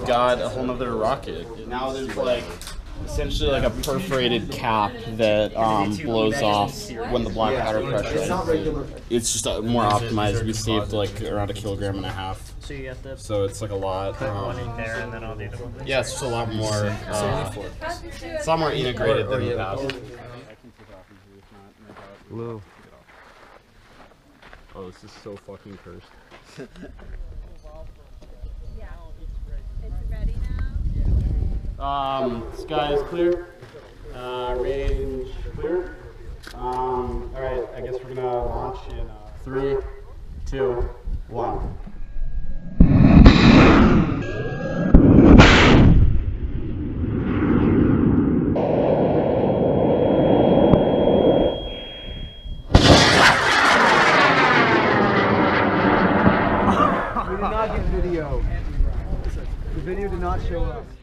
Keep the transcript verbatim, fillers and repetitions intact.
we've got a whole nother rocket. Now there's like essentially like a perforated cap that um, blows off when the black powder pressure is. It's just uh, more optimized. We saved like around a kilogram and a half. So you have to So it's like a lot. put Um, one in there and then I'll do the yeah, it's just a lot more. Uh, it's a lot more integrated than the past. Blue. Oh, this is so fucking cursed. Yeah. It's ready now? Um, sky is clear. Uh, range clear. Um, all right, I guess we're gonna launch in uh, three, two, one. We did not get video. The video did not show up.